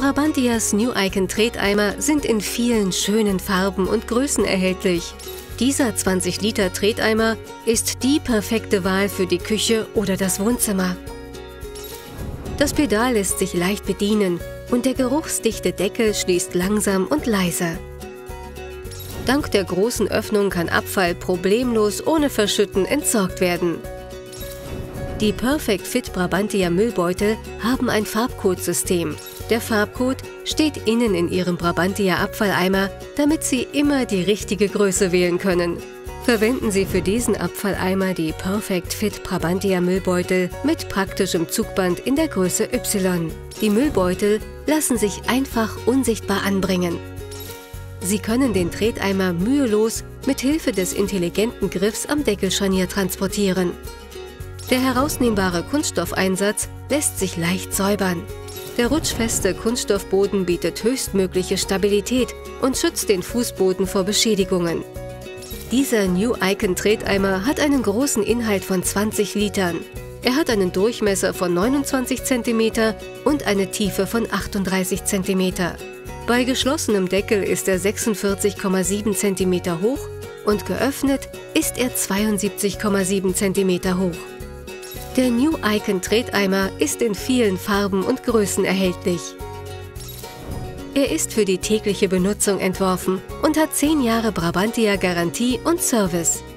Brabantias New Icon Treteimer sind in vielen schönen Farben und Größen erhältlich. Dieser 20-Liter Treteimer ist die perfekte Wahl für die Küche oder das Wohnzimmer. Das Pedal lässt sich leicht bedienen und der geruchsdichte Deckel schließt langsam und leise. Dank der großen Öffnung kann Abfall problemlos ohne Verschütten entsorgt werden. Die Perfect Fit Brabantia Müllbeutel haben ein Farbcodsystem. Der Farbcode steht innen in Ihrem Brabantia Abfalleimer, damit Sie immer die richtige Größe wählen können. Verwenden Sie für diesen Abfalleimer die Perfect Fit Brabantia Müllbeutel mit praktischem Zugband in der Größe Y. Die Müllbeutel lassen sich einfach unsichtbar anbringen. Sie können den Treteimer mühelos mit Hilfe des intelligenten Griffs am Deckelscharnier transportieren. Der herausnehmbare Kunststoffeinsatz lässt sich leicht säubern. Der rutschfeste Kunststoffboden bietet höchstmögliche Stabilität und schützt den Fußboden vor Beschädigungen. Dieser New Icon Treteimer hat einen großen Inhalt von 20 Litern. Er hat einen Durchmesser von 29 cm und eine Tiefe von 38 cm. Bei geschlossenem Deckel ist er 46,7 cm hoch und geöffnet ist er 72,7 cm hoch. Der New Icon Treteimer ist in vielen Farben und Größen erhältlich. Er ist für die tägliche Benutzung entworfen und hat 10 Jahre Brabantia Garantie und Service.